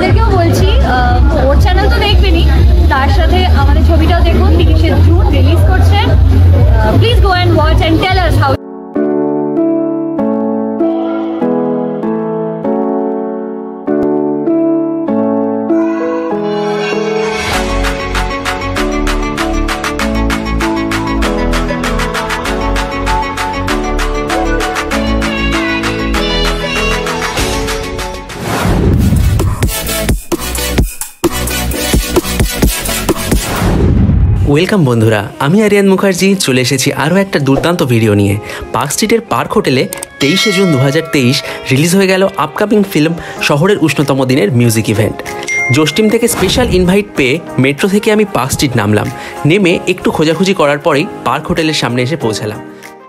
ওদেরকেও বলছি ওর চ্যানেল তো দেখবেনই, তার সাথে আমাদের ছবিটাও দেখুন, 30শে জুন রিলিজ করছে। Please go and watch and tell us how. Welcome বন্ধুরা, আমি আরিয়ান মুখার্জি চলে এসেছি আরও একটা দুর্দান্ত ভিডিও নিয়ে। পার্ক স্ট্রিটের পার্ক হোটেলে 23শে জুন 2023 রিলিজ হয়ে গেল আপকামিং ফিল্ম শহরের উষ্ণতম দিনের মিউজিক ইভেন্ট। জোশ টিম থেকে স্পেশাল ইনভাইট পেয়ে মেট্রো থেকে আমি পার্ক স্ট্রিট নামলাম। নেমে একটু খোঁজাখুঁজি করার পরেই পার্ক হোটেলের সামনে এসে পৌঁছালাম।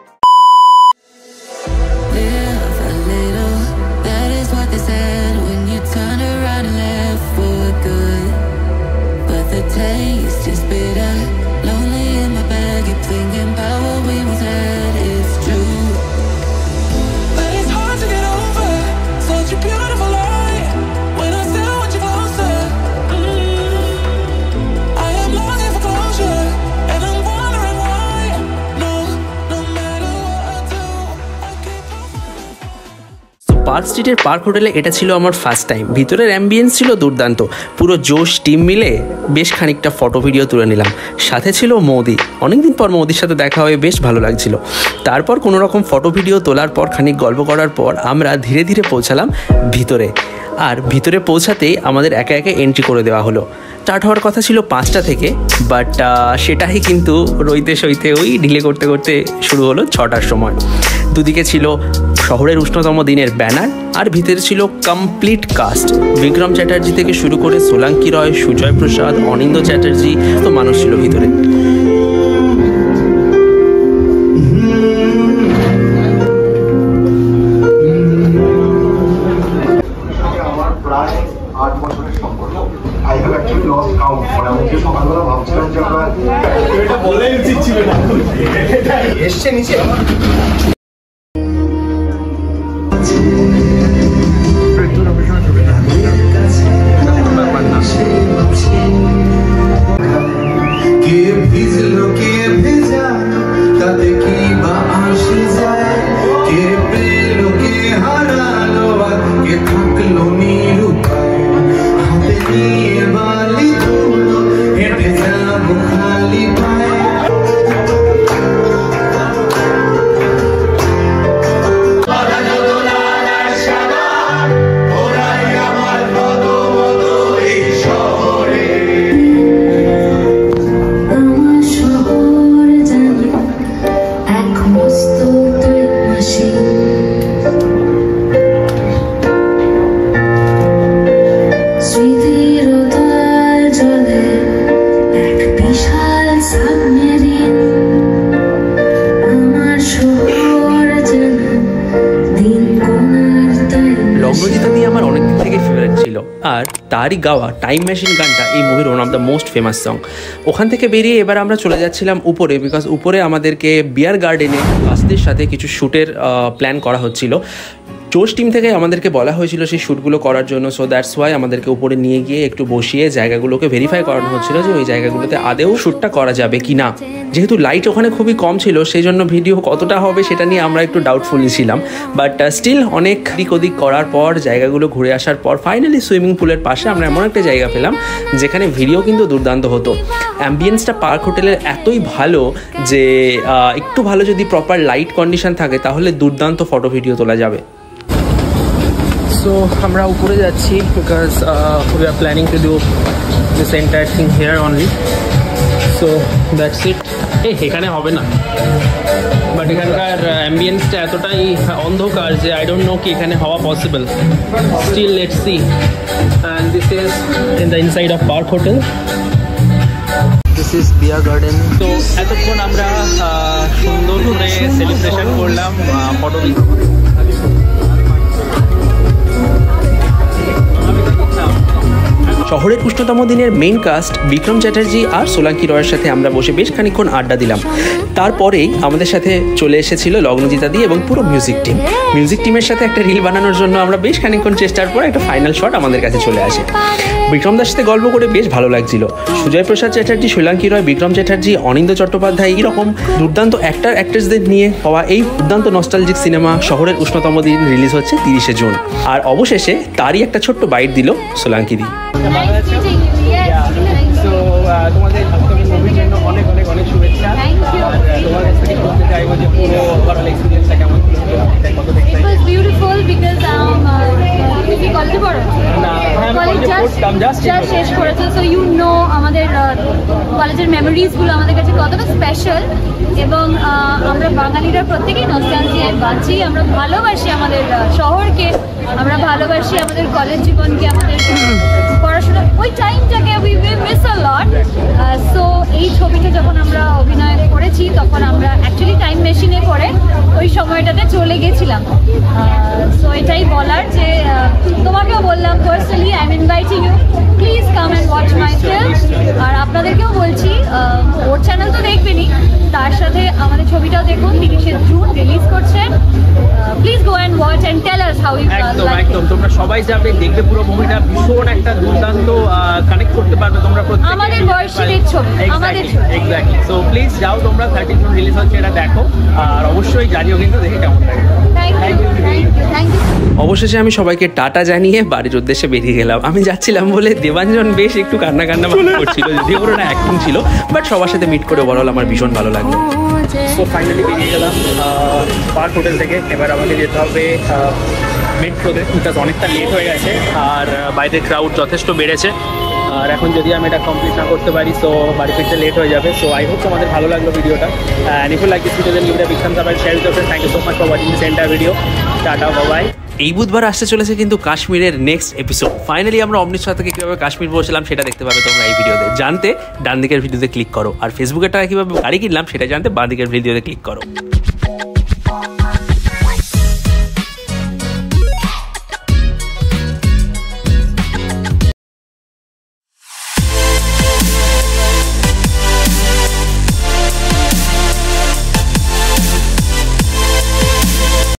পার্ক স্ট্রিটের পার্ক হোটেলে এটা ছিল আমার ফার্স্ট টাইম। ভিতরের অ্যাম্বিয়েন্স ছিল দুর্দান্ত, পুরো জোশ টিম মিলে বেশ খানিকটা ফটো ভিডিও তুলে নিলাম। সাথে ছিল মৌদি, অনেকদিন পর মৌদির সাথে দেখা হয়ে বেশ ভালো লাগছিল। তারপর কোনো রকম ফটো ভিডিও তোলার পর খানিক গল্প করার পর আমরা ধীরে ধীরে পৌঁছালাম ভিতরে। আর ভিতরে পৌঁছাতেই আমাদের একে একে এন্ট্রি করে দেওয়া হলো। স্টার্ট হওয়ার কথা ছিল 5টা থেকে, বাট সেটাই কিন্তু রইতে সইতে ওই ঢিলে করতে করতে শুরু হলো 6টার সময়। দুদিকে ছিল শহরের উষ্ণতম দিনের ব্যানার, আর ভিতরে ছিল কমপ্লিট কাস্ট। বিক্রম চ্যাটার্জি থেকে শুরু করে সোলাঙ্কি রয়, সুজয় প্রসাদ, অনিন্দ চ্যাটার্জি, তো মানুষ ছিল ভিতরে। এসছে নিচে লগ্নজিতা দিয়ে আমার অনেকদিন থেকে ফেভারিট ছিল, আর তারই গাওয়া টাইম মেশিন গানটা এই মুভির one of the most famous song. ওখান থেকে বেরিয়ে এবার আমরা চলে যাচ্ছিলাম উপরে, বিকজ উপরে আমাদেরকে বিয়ার গার্ডেনে কাস্টদের সাথে কিছু শ্যুটের প্ল্যান করা হচ্ছিল। জোশ টিম থেকে আমাদেরকে বলা হয়েছিল সেই শ্যুটগুলো করার জন্য। সো দ্যাটস ওয়াই আমাদেরকে উপরে নিয়ে গিয়ে একটু বসিয়ে জায়গাগুলোকে ভেরিফাই করানো হচ্ছিল যে ওই জায়গাগুলোতে আদেও শ্যুটটা করা যাবে কি না। যেহেতু লাইট ওখানে খুবই কম ছিল, সেই জন্য ভিডিও কতটা হবে সেটা নিয়ে আমরা একটু ডাউটফুলি ছিলাম। বাট স্টিল অনেক দিক ওদিক করার পর, জায়গাগুলো ঘুরে আসার পর ফাইনালি সুইমিং পুলের পাশে আমরা এমন একটা জায়গা পেলাম যেখানে ভিডিও কিন্তু দুর্দান্ত হতো। অ্যাম্বিয়েন্সটা পার্ক হোটেলের এতই ভালো যে একটু ভালো যদি প্রপার লাইট কন্ডিশন থাকে তাহলে দুর্দান্ত ফটো ভিডিও তোলা যাবে। সো আমরা উপরে যাচ্ছি because we are planning to do this entire thing here only. So that's it. এখানে হবে না, বাট এখানকার অ্যাম্বিয়েন্সটা এতটাই অন্ধকার যে আই ডোন্ট নো কি এখানে হওয়া possible. Still let's see. And this is in the inside of park hotel. This is beer garden. তো এতক্ষণ আমরা সুন্দর করে সেলিব্রেশন করলাম, ফটো শহরের উষ্ণতম দিনের মেইন কাস্ট বিক্রম চ্যাটার্জি আর সোলাঙ্কি রয়ের সাথে আমরা বসে বেশ খানিকক্ষণ আড্ডা দিলাম। তারপরেই আমাদের সাথে চলে এসেছিল লগ্নজিতা দি এবং পুরো মিউজিক টিম। মিউজিক টিমের সাথে একটা রিল বানানোর জন্য আমরা বেশ খানিকক্ষণ চেষ্টার পর একটা ফাইনাল শট আমাদের কাছে চলে আসে। বিক্রম দার সাথে গল্প করে বেশ ভালো লাগছিল। সুজয় প্রসাদ চ্যাটার্জি, সোলাঙ্কি রয়, বিক্রম চ্যাটার্জি, অনিন্দ্য চট্টোপাধ্যায়, এইরকম দুর্দান্ত অ্যাক্ট্রেসদের নিয়ে হওয়া এই দুর্দান্ত নস্টালজিক সিনেমা শহরের উষ্ণতম দিন রিলিজ হচ্ছে 30শে জুন। আর অবশেষে তারই একটা ছোট্ট বাইট দিল সোলাঙ্কি দি। তোমাদের মুভির জন্য অনেক অনেক অনেক শুভেচ্ছা। তোমার কাছ থেকে বলতে চাইবো যে পুরো ওভারঅল এক্সপিরিয়েন্সটা কেমন ছিল, কত দেখতে? It was beautiful because তুমি কলেজে পড়ো? না, কলেজে পড়তাম, জাস্ট শেষ করেছো, সো ইউ নো আমাদের কলেজের মেমোরিজগুলো আমাদের কাছে কতটা স্পেশাল। এবং আমরা বাঙালিরা প্রত্যেকেই নস্টালজিয়ায় বাঁচি। আমরা ভালোবাসি আমাদের শহরকে, আমরা ভালোবাসি আমাদের কলেজ জীবনকে, আমাদের পড়াশোনা, ওই টাইমটাকে we miss a lot. So এই ছবিটা যখন আমরা অভিনয় করেছি তখন আমরা অ্যাকচুয়ালি টাইম মেশিনে করে ওই সময়টাতে চলে গেছিলাম। সো এটাই বলার যে তোমাকেও বললাম personally, I am inviting you, please come and watch my film. আর আপনাদেরকেও বলছি, ওর চ্যানেল তো দেখবেনই, তার সাথে আমাদের ছবিটাও দেখুন, 30শে জুন রিলিজ করছে। Please go and watch and tell us how you একদম একদম তোমরা সবাই যাবে, দেখবে পুরো মুভিটা, ভীষণ একটা দুর্দান্ত কানেক্ট করতে পারবে তোমরা প্রত্যেকে। আমাদের বয়সীদের ছবি, আমাদের এক্স্যাক্টলি। সো প্লিজ যাও তোমরা, 30 জুন রিলিজ হচ্ছে, এটা দেখো আর অবশ্যই জানিও কিন্তু দেখে কেমন লাগে। Thank you. অবশেষে আমি সবাইকে টাটা জানিয়ে বাড়ির উদ্দেশ্যে বেরিয়ে গেলাম। আমি যাচ্ছিলাম বলে দেবাঞ্জন বেশ একটু কান্না করছিল, যদিও ওর না অ্যাক্টিং ছিল, বাট সবার সাথে মিট করে ওভারঅল আমার ভীষণ ভালো লাগলো। সো ফাইনালি বেরিয়ে গেলাম পার্ক হোটেল থেকে। এবার আমাকে যেতে হবে মেট্রোতে, বিকজ অনেকটা লেট হয়ে গেছে আর বাইরের ক্রাউড যথেষ্ট বেড়েছে। আর এখন যদি আমি এটা কমপ্লিট না করতে পারি সো বাড়ি ফিরতে লেট হয়ে যাবে। সো আই হোপ তোমাদের ভালো লাগলো ভিডিওটা। And if you like this video then give it a big thumbs up and share with your friends. Thank you so much for watching this entire video. Tata, bye bye. এই বুধবার আসতে চলেছে কিন্তু কাশ্মীরের নেক্সট এপিসোড। ফাইনালি আমরা অমৃতসর থেকে কীভাবে কাশ্মীর পৌঁছলাম সেটা দেখতে পাবে তোমরা এই ভিডিওতে। জানতে ডান দিকের ভিডিওতে ক্লিক করো, আর ফেসবুকের টাকা কীভাবে গাড়ি কিনলাম সেটা জানতে বাঁ দিকের ভিডিওতে ক্লিক করো।